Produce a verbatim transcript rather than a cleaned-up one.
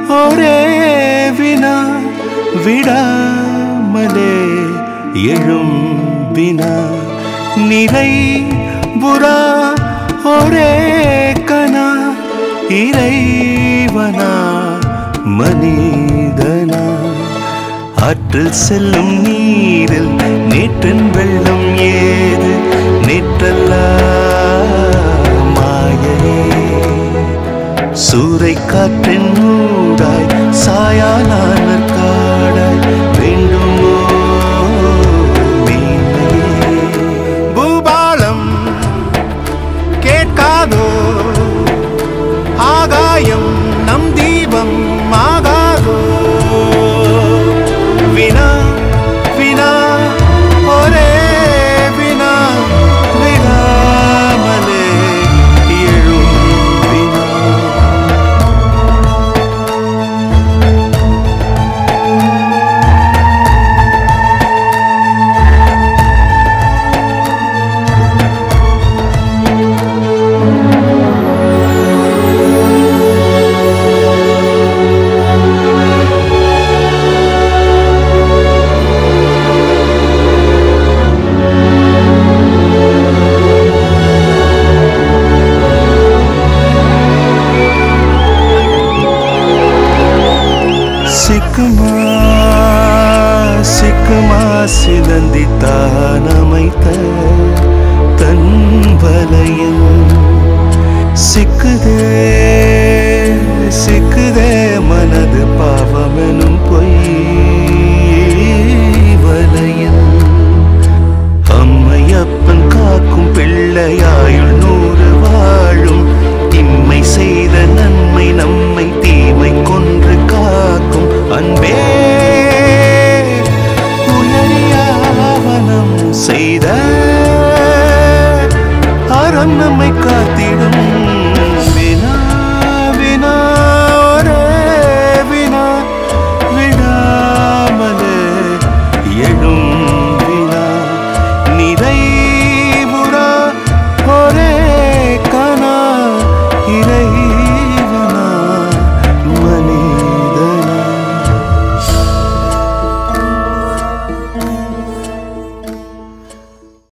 ஒரே வினா விடாமலே எழும் வினா நிறை புறா ஒரே கனா இறைவனா மனிதனா ஆற்றில் செல்லும் நீரில் நேற்றின் வெள்ளம் ஏது நேற்றல்லா மாயே சூறை காற்றின் ஊடாய் சாயாலான காடாய் வேண்டுமோ மேன்மையே பூபாலம் கேட்காதோ ஆகாயம் நம் தீபம் ஆகாதோ வினா வினா ஒரே வினா விடாமலே எழும் வினா சிக்குமா சிக்குமா சிலந்தித்தான் அமைத்த தன் வலையில் சிக்குதே